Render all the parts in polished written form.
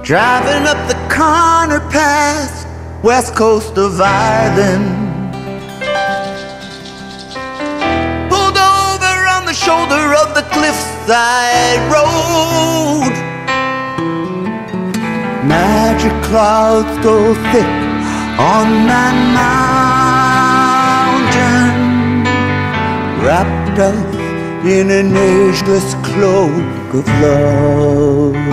driving up the Connor Pass, west coast of Ireland. Pulled over on the shoulder of the cliffside road. Magic clouds go thick on that mountain, wrapped up in an ageless cloak of love.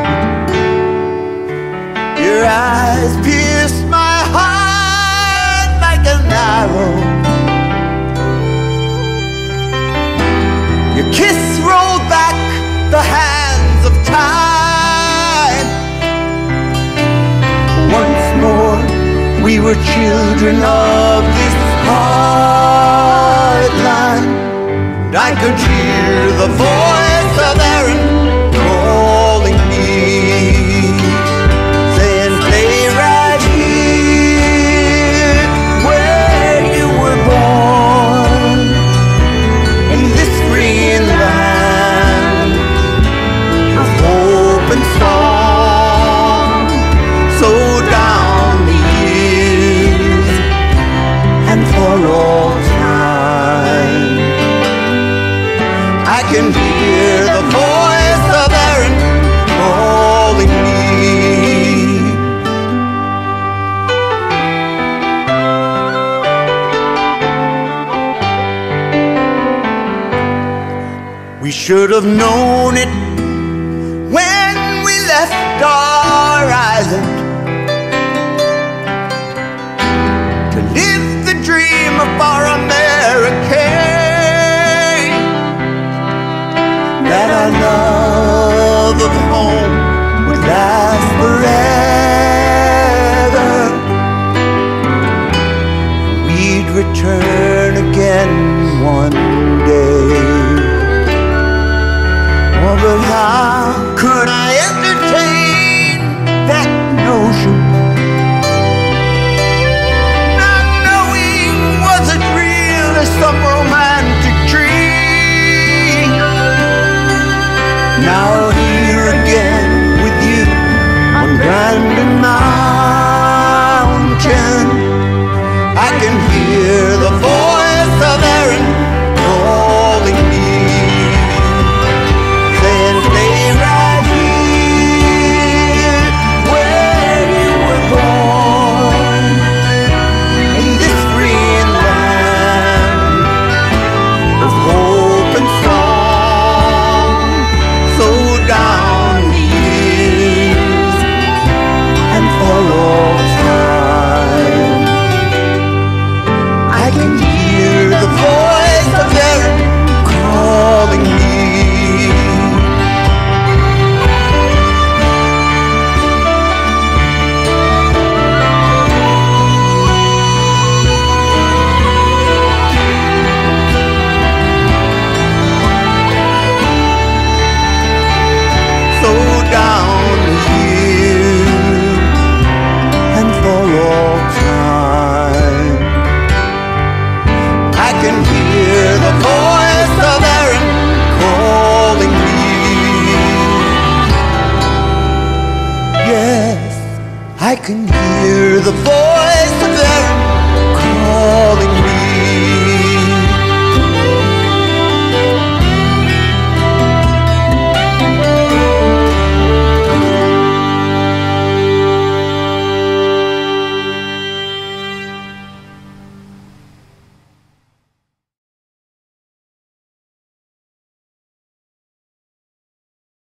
Your eyes pierce my heart like an arrow. Your kiss rolled back the hands of time. Once more we were children of this heartland. I could hear the voice of Erin calling me, saying, "Stay right here where you were born, in this free land of hope and song." So down the years and for all time, I can hear the voice of Erin calling me. We should have known it when we left our island to live the dream of our American, that our love of home would last forever. We'd return again one day. Oh, but how could I entertain that notion, not knowing was it real as some romantic dream? Now here again with you on Brandon Mountain, I can hear the voice of Erin calling me, saying, "Stay right here where you were born, in this free land of hope and song." So down the years and for all time, I can hear the voice of Erin calling me. So down the years and for all time, I can hear the voice of Erin calling me. Yes, I can hear the voice of Erin